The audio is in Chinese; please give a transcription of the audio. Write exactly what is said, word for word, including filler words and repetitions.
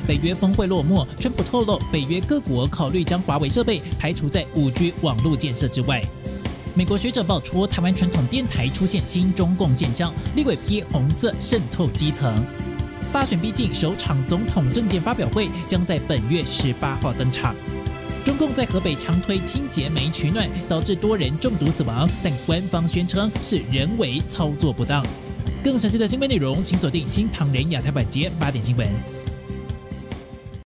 北约峰会落幕，川普透露，北约各国考虑将华为设备排除在五 G 网络建设之外。美国学者爆出，台湾传统电台出现亲中共现象，立委批红色渗透基层。大选逼近，首场总统政见发表会将在本月十八号登场。中共在河北强推清洁煤取暖，导致多人中毒死亡，但官方宣称是人为操作不当。更详细的新闻内容，请锁定新唐人亚太晚间八点新闻。